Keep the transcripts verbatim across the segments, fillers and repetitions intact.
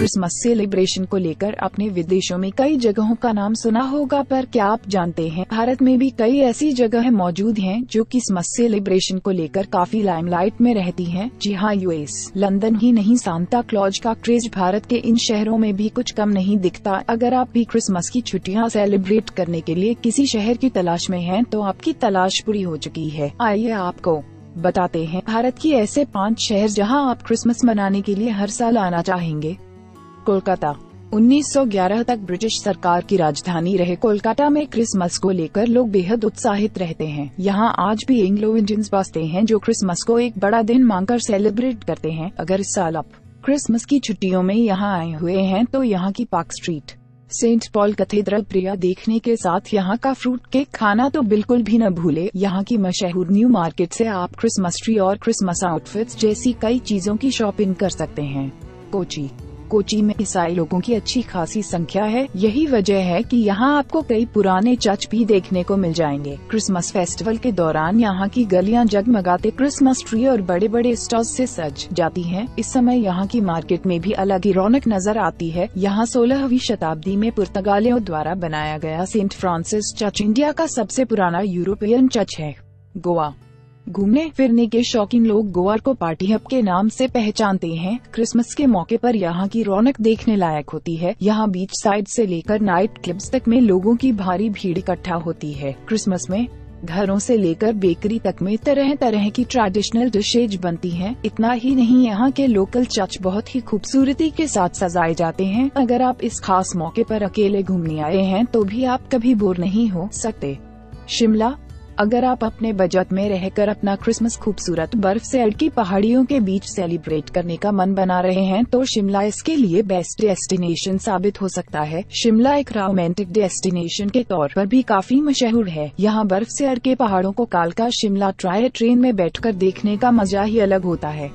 Christmas celebration को लेकर अपने विदेशों में कई जगहों का नाम सुना होगा, पर क्या आप जानते हैं भारत में भी कई ऐसी जगहें मौजूद हैं जो क्रिसमस सेलिब्रेशन को लेकर काफी लाइमलाइट में रहती हैं। जी हाँ, यूएस लंदन ही नहीं, सांता क्लॉज का क्रेज भारत के इन शहरों में भी कुछ कम नहीं दिखता। अगर आप भी क्रिसमस की छुट्टियां सेलिब्रेट करने के लिए किसी शहर की तलाश में हैं, तो आपकी तलाश पूरी हो चुकी है। आइए आपको बताते हैं भारत की ऐसे पाँच शहर जहां आप क्रिसमस मनाने के लिए हर साल आना चाहेंगे। कोलकाता उन्नीस सौ ग्यारह तक ब्रिटिश सरकार की राजधानी रहे कोलकाता में क्रिसमस को लेकर लोग बेहद उत्साहित रहते हैं। यहां आज भी एंग्लो इंडियंस बसते हैं जो क्रिसमस को एक बड़ा दिन मानकर सेलिब्रेट करते हैं। अगर इस साल आप क्रिसमस की छुट्टियों में यहां आए हुए हैं तो यहां की Park Street, Saint Paul cathedral प्रिया देखने के साथ यहाँ का फ्रूट केक खाना तो बिल्कुल भी न भूले। यहाँ की मशहूर न्यू मार्केट से आप क्रिसमस ट्री और क्रिसमस आउटफिट्स जैसी कई चीजों की शॉपिंग कर सकते हैं। कोची कोची में ईसाई लोगों की अच्छी खासी संख्या है। यही वजह है कि यहाँ आपको कई पुराने चर्च भी देखने को मिल जाएंगे। क्रिसमस फेस्टिवल के दौरान यहाँ की गलियाँ जगमगाते क्रिसमस ट्री और बड़े बड़े स्टॉल्स से सज जाती हैं। इस समय यहाँ की मार्केट में भी अलग ही रौनक नजर आती है। यहाँ सोलहवीं शताब्दी में पुर्तगालियों द्वारा बनाया गया सेंट फ्रांसिस चर्च इंडिया का सबसे पुराना यूरोपियन चर्च है। गोवा घूमने फिरने के शौकीन लोग गोवा को पार्टी हब के नाम से पहचानते हैं। क्रिसमस के मौके पर यहाँ की रौनक देखने लायक होती है। यहाँ बीच साइड से लेकर नाइट क्लब्स तक में लोगों की भारी भीड़ इकट्ठा होती है। क्रिसमस में घरों से लेकर बेकरी तक में तरह तरह की ट्रेडिशनल डिशेज बनती हैं। इतना ही नहीं, यहाँ के लोकल चर्च बहुत ही खूबसूरती के साथ सजाए जाते हैं। अगर आप इस खास मौके पर अकेले घूमने आए हैं तो भी आप कभी बोर नहीं हो सकते। शिमला अगर आप अपने बजट में रहकर अपना क्रिसमस खूबसूरत बर्फ से अड़की पहाड़ियों के बीच सेलिब्रेट करने का मन बना रहे हैं तो शिमला इसके लिए बेस्ट डेस्टिनेशन साबित हो सकता है। शिमला एक रोमांटिक डेस्टिनेशन के तौर पर भी काफी मशहूर है। यहाँ बर्फ से अड़के पहाड़ों को कालका शिमला ट्राय ट्रेन में बैठकर देखने का मजा ही अलग होता है।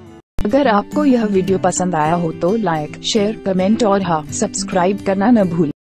अगर आपको यह वीडियो पसंद आया हो तो लाइक, शेयर, कमेंट और हाँ सब्सक्राइब करना न भूलें।